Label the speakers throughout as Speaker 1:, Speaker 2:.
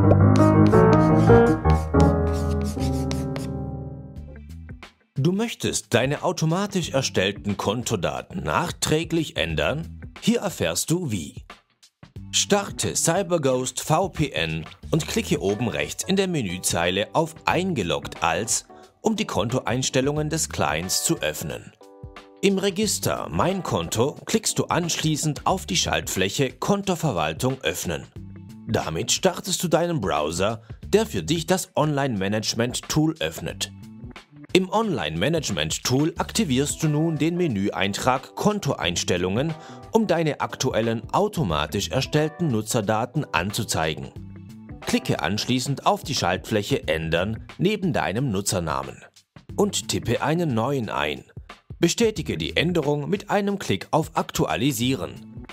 Speaker 1: Du möchtest deine automatisch erstellten Kontodaten nachträglich ändern? Hier erfährst du wie. Starte CyberGhost VPN und klicke oben rechts in der Menüzeile auf Eingeloggt als, um die Kontoeinstellungen des Clients zu öffnen. Im Register Mein Konto klickst du anschließend auf die Schaltfläche Kontoverwaltung öffnen. Damit startest du deinen Browser, der für dich das Online-Management-Tool öffnet. Im Online-Management-Tool aktivierst du nun den Menüeintrag Kontoeinstellungen, um deine aktuellen automatisch erstellten Nutzerdaten anzuzeigen. Klicke anschließend auf die Schaltfläche Ändern neben deinem Nutzernamen und tippe einen neuen ein. Bestätige die Änderung mit einem Klick auf Aktualisieren.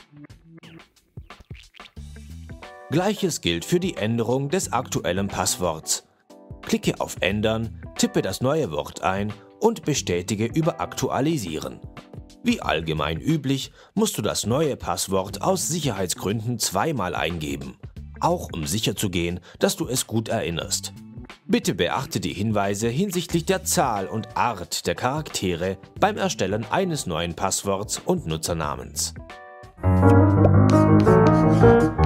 Speaker 1: Gleiches gilt für die Änderung des aktuellen Passworts. Klicke auf Ändern, tippe das neue Wort ein und bestätige über Aktualisieren. Wie allgemein üblich, musst du das neue Passwort aus Sicherheitsgründen zweimal eingeben, auch um sicherzugehen, dass du es gut erinnerst. Bitte beachte die Hinweise hinsichtlich der Zahl und Art der Charaktere beim Erstellen eines neuen Passworts und Nutzernamens.